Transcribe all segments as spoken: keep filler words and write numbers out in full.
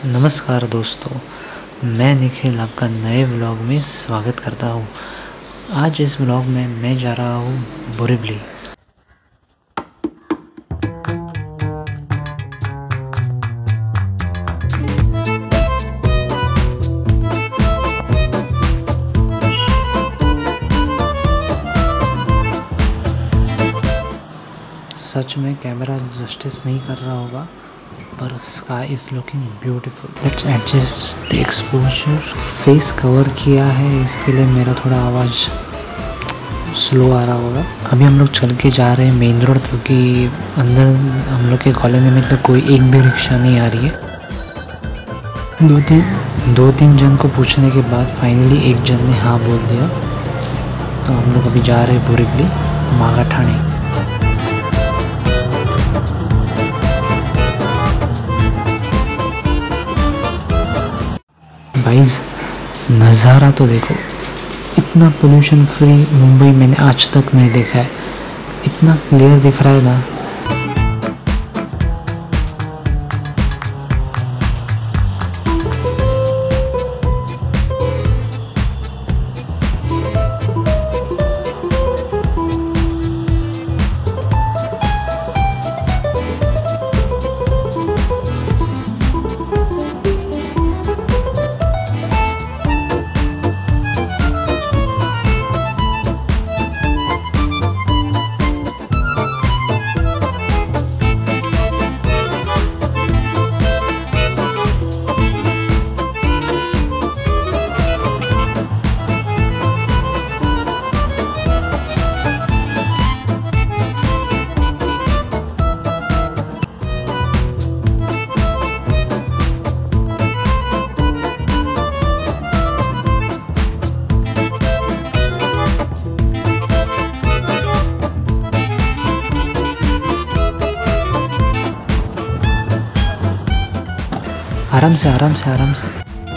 नमस्कार दोस्तों, मैं निखिल आपका नए व्लॉग में स्वागत करता हूँ। आज इस व्लॉग में मैं जा रहा हूँ बोरिवली। सच में कैमरा जस्टिस नहीं कर रहा होगा, पर sky is looking beautiful. Let's adjust the exposure. Face cover किया है, इसके लिए मेरा थोड़ा आवाज़ स्लो आ रहा होगा। अभी हम लोग चल के जा रहे हैं मेन रोड, क्योंकि अंदर हम लोग के कॉलोनी में तो कोई एक भी रिक्शा नहीं आ रही है। दो तीन दो तीन जन को पूछने के बाद फाइनली एक जन ने हाँ बोल दिया, तो हम लोग अभी जा रहे हैं बोरिवली मागा ठाणे। गाइस, नज़ारा तो देखो, इतना पोल्यूशन फ्री मुंबई मैंने आज तक नहीं देखा है। इतना क्लियर दिख रहा है ना। आराम से आराम से आराम से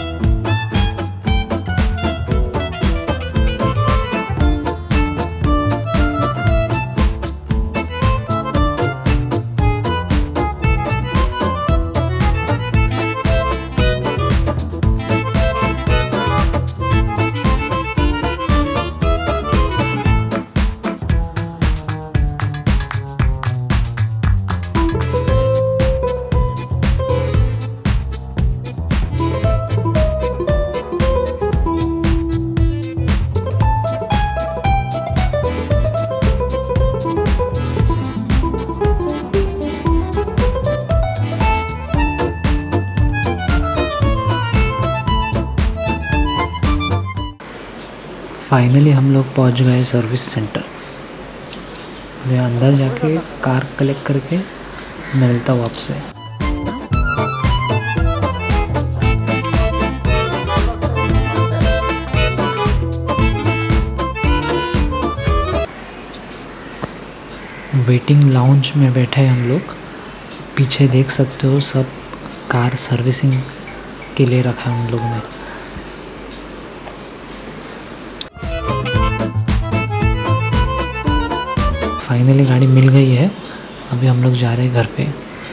फाइनली हम लोग पहुंच गए सर्विस सेंटर। मैं अंदर जाके कार कलेक्ट करके मिलता हूँ आपसे। वेटिंग लाउंज में बैठे हैं हम लोग। पीछे देख सकते हो, सब कार सर्विसिंग के लिए रखा है हम लोग ने। फाइनली गाड़ी मिल गई है। अभी हम लोग जा रहे हैं घर पे।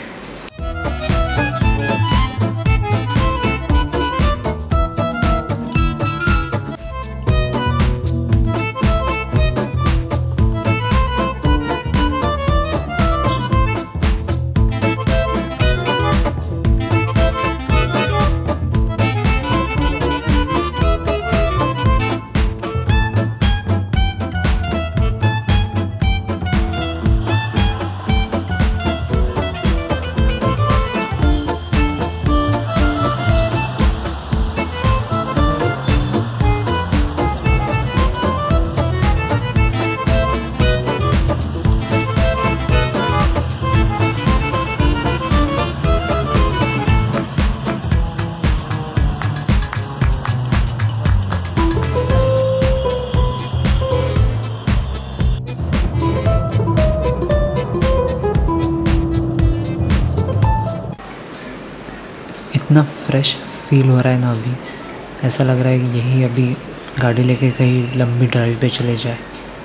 इतना फ्रेश फील हो रहा है ना। अभी ऐसा लग रहा है कि यही अभी गाड़ी लेके कहीं लंबी ड्राइव पे चले जाए।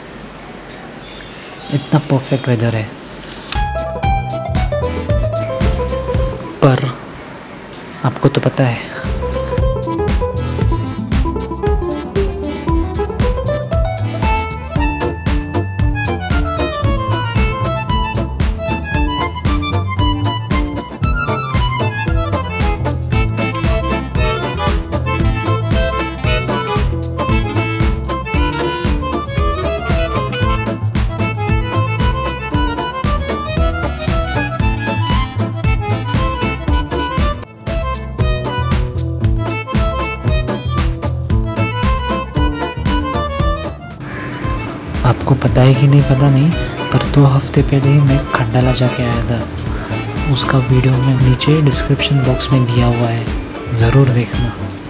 इतना परफेक्ट वेदर है। पर आपको तो पता है। आपको पता है कि नहीं पता नहीं, पर दो हफ्ते पहले ही मैं खंडाला जाके आया था। उसका वीडियो में नीचे डिस्क्रिप्शन बॉक्स में दिया हुआ है, ज़रूर देखना।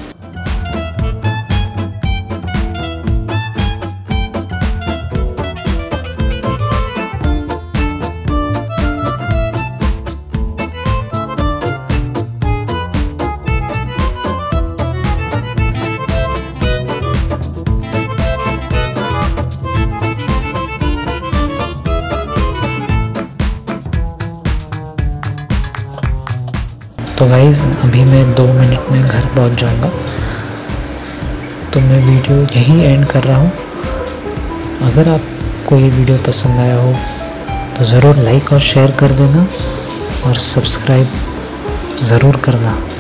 तो गाइज़ अभी मैं दो मिनट में घर पहुंच जाऊंगा, तो मैं वीडियो यहीं एंड कर रहा हूं। अगर आपको ये वीडियो पसंद आया हो तो ज़रूर लाइक और शेयर कर देना और सब्सक्राइब ज़रूर करना।